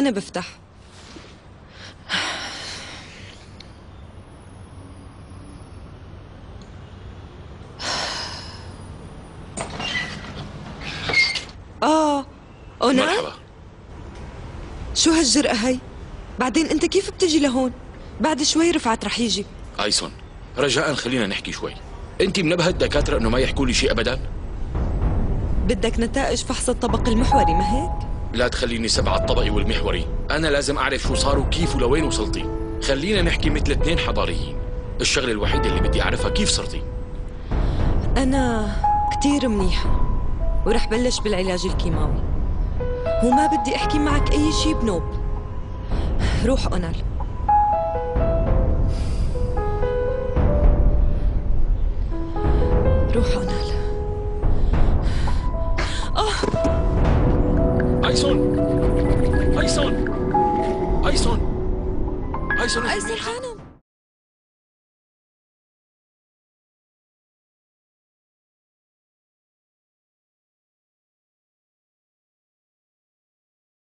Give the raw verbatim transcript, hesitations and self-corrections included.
أنا بفتح. آه أونال؟ مرحبا. شو هالجرأة هي؟ بعدين أنت كيف بتجي لهون؟ بعد شوي رفعت رح يجي. ايسون رجاء خلينا نحكي شوي. انت منبهة الدكاترة انه ما يحكوا لي شيء ابدا؟ بدك نتائج فحص الطبق المحوري ما هيك؟ لا تخليني سبع الطبقي والمحوري، انا لازم اعرف شو صار وكيف ولوين وصلتي. خلينا نحكي مثل اثنين حضاريين. الشغلة الوحيدة اللي بدي اعرفها كيف صرتي. أنا كتير منيحة ورح بلش بالعلاج الكيماوي، وما بدي أحكي معك أي شي بنوب. روح أونال. روح أونال. آه ايسون ايسون ايسون ايسون أيسون خانم.